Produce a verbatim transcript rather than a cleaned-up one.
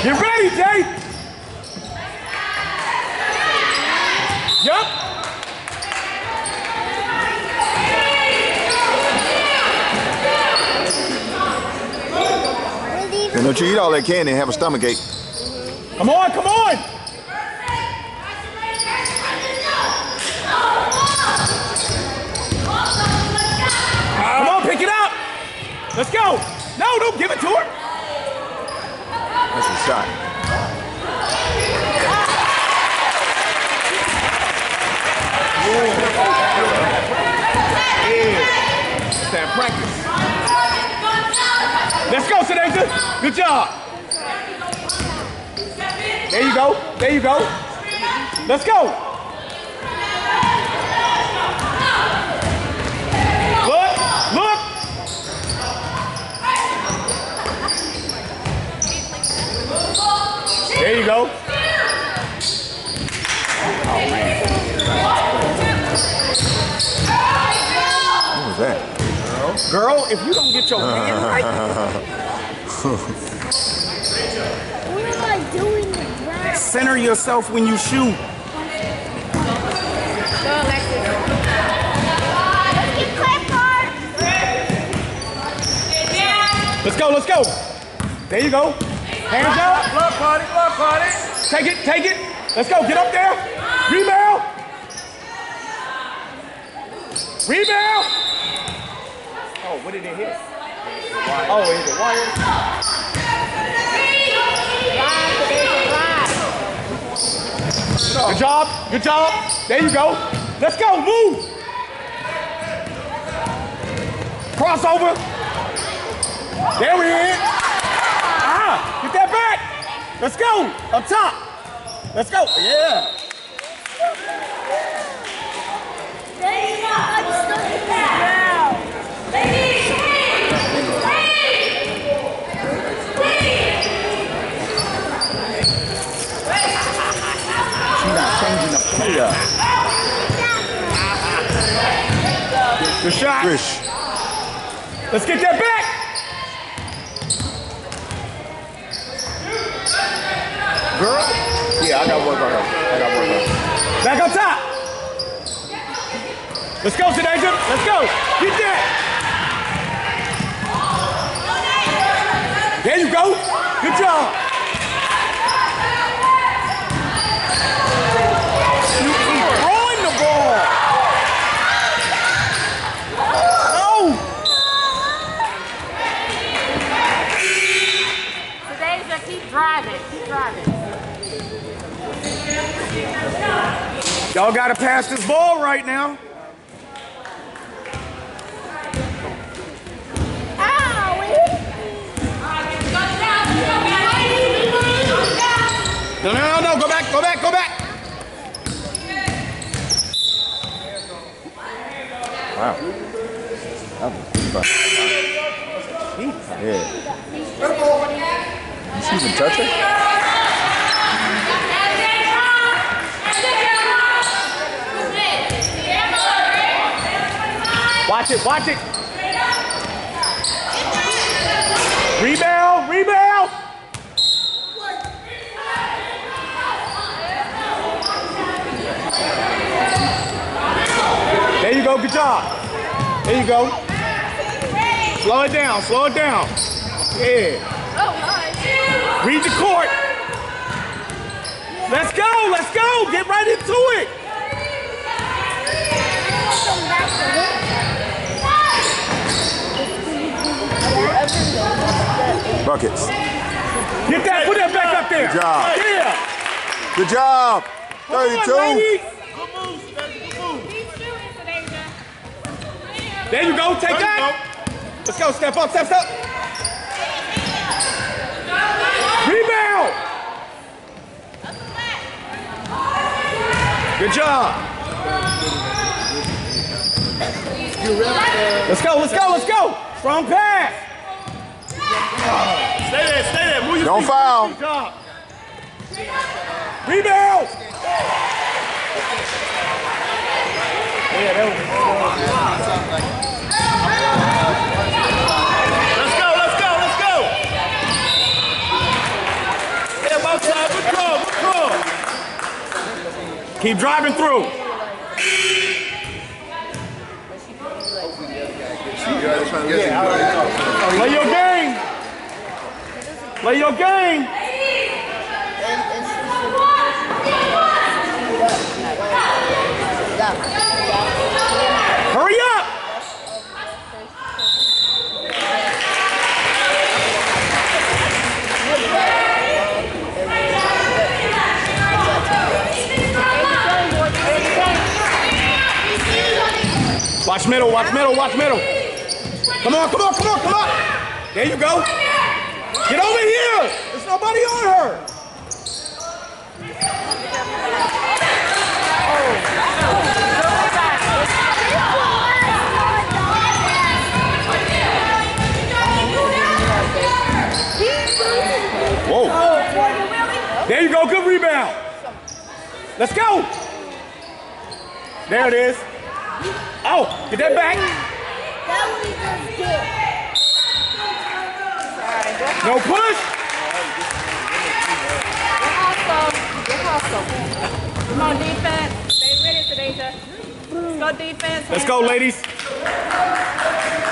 Get ready, Jay. Yup. And don't you eat all that candy and have a stomach ache. Come on, come on. Come on, pick it up. Let's go. No, don't give it to her. That's a shot. Yeah. Stand practice. Let's go, Sadaja. Good job. There you go. There you go. Let's go. Look. Look. There you go. Oh, man. What was that? Girl, if you don't get your hand right. What am I doing? Center yourself when you shoot. Go, Alexis. Let's get Clifford. Let's go, let's go. There you go. Hands up. Block party, block party. Take it, take it. Let's go, get up there. Rebound. Rebound. Oh, what did it hit? Oh, it hit the wire. Good job, good job. There you go. Let's go, move. Crossover. There we is. Ah, get that back. Let's go, up top. Let's go, yeah. She's not changing the play up. Good shot. Trish. Let's get that back. Girl. Yeah, I got work on her. I got work on her. Back on top. Let's go, Sadaja. Let's go. Get that. There you go. Good job. You keep throwing the ball. No. Sadaja, keep driving. Keep driving. Y'all got to pass this ball right now. No, no, no, no, go back, go back, go back. Wow. That was fun. Yeah. You see even touch it? Watch it, watch it. Rebound, rebound. There you go, good job. There you go. Slow it down, slow it down. Yeah. Read the court. Let's go, let's go. Get right into it. Buckets. Get that, put that back up there. Good job. Yeah. Good job. thirty-two. On, there you go, take that. Let's go, step up, step up. Rebound. Good job. Let's go, let's go, let's go. Strong pass. Stay there, stay there. Move your Don't feet. foul. Good job. Rebound. Yeah, that was Let's go, let's go, let's go. Keep driving through. Play your game. Play your game. Hurry up. Watch middle, watch middle, watch middle. Come on, come on, come on, come on. There you go. Get over here. There's nobody on her. Whoa. There you go, good rebound. Let's go. There it is. Oh, get that back. That was just good. No push. Good hustle. Good hustle. Come on, defense. Stay with it, Sadeja. Let's go defense. Let's go, ladies.